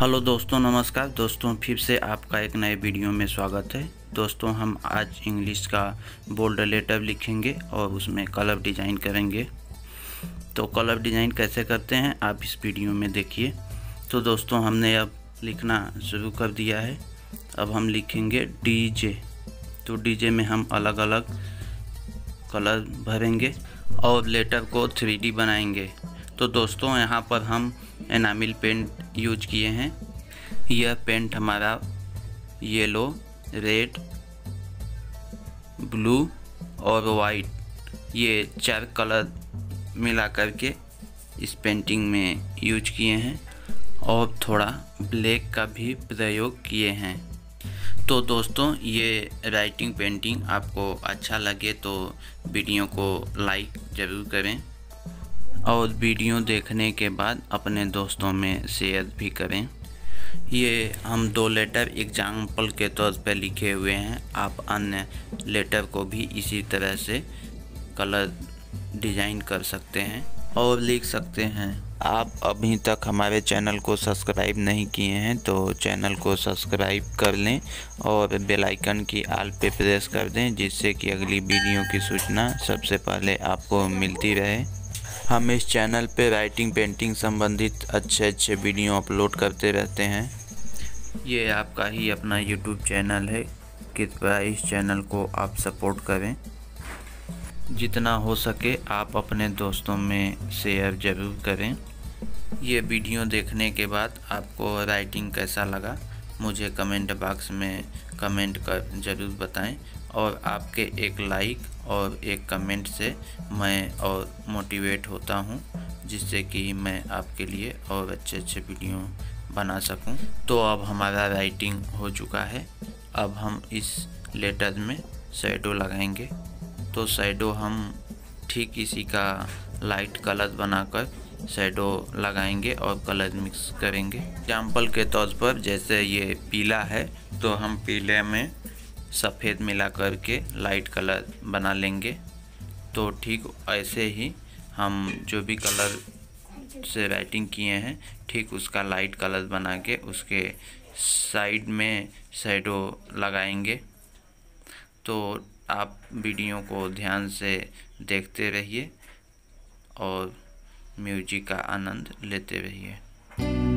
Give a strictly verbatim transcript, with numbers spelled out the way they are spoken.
Hello दोस्तों, नमस्कार दोस्तों। फिर से आपका एक नए वीडियो में स्वागत है। दोस्तों, हम आज इंग्लिश का बोल्ड लेटर लिखेंगे और उसमें कलर डिज़ाइन करेंगे। तो कलर डिज़ाइन कैसे करते हैं आप इस वीडियो में देखिए। तो दोस्तों, हमने अब लिखना शुरू कर दिया है। अब हम लिखेंगे डीजे। तो डीजे में हम अलग अलग कलर भरेंगे और लेटर को थ्री डी बनाएंगे। तो दोस्तों, यहाँ पर हम एनामिल पेंट यूज किए हैं। यह पेंट हमारा येलो, रेड, ब्लू और वाइट, ये चार कलर मिला करके इस पेंटिंग में यूज किए हैं और थोड़ा ब्लैक का भी प्रयोग किए हैं। तो दोस्तों, ये राइटिंग पेंटिंग आपको अच्छा लगे तो वीडियो को लाइक ज़रूर करें और वीडियो देखने के बाद अपने दोस्तों में शेयर भी करें। ये हम दो लेटर एग्जाम्पल के तौर पर लिखे हुए हैं। आप अन्य लेटर को भी इसी तरह से कलर डिज़ाइन कर सकते हैं और लिख सकते हैं। आप अभी तक हमारे चैनल को सब्सक्राइब नहीं किए हैं तो चैनल को सब्सक्राइब कर लें और बेल आइकन की आल पे प्रेस कर दें, जिससे कि अगली वीडियो की सूचना सबसे पहले आपको मिलती रहे। हम इस चैनल पे राइटिंग पेंटिंग संबंधित अच्छे अच्छे वीडियो अपलोड करते रहते हैं। ये आपका ही अपना यूट्यूब चैनल है, कृपया इस चैनल को आप सपोर्ट करें। जितना हो सके आप अपने दोस्तों में शेयर ज़रूर करें। ये वीडियो देखने के बाद आपको राइटिंग कैसा लगा मुझे कमेंट बॉक्स में कमेंट कर ज़रूर बताएं और आपके एक लाइक और एक कमेंट से मैं और मोटिवेट होता हूं, जिससे कि मैं आपके लिए और अच्छे अच्छे वीडियो बना सकूं। तो अब हमारा राइटिंग हो चुका है। अब हम इस लेटर में शैडो लगाएंगे। तो शैडो हम ठीक इसी का लाइट कलर बनाकर शैडो लगाएंगे और कलर मिक्स करेंगे। एग्जाम्पल के तौर पर जैसे ये पीला है तो हम पीले में सफ़ेद मिला करके लाइट कलर बना लेंगे। तो ठीक ऐसे ही हम जो भी कलर से राइटिंग किए हैं ठीक उसका लाइट कलर बना के उसके साइड में शैडो लगाएंगे। तो आप वीडियो को ध्यान से देखते रहिए और म्यूजिक का आनंद लेते रहिए।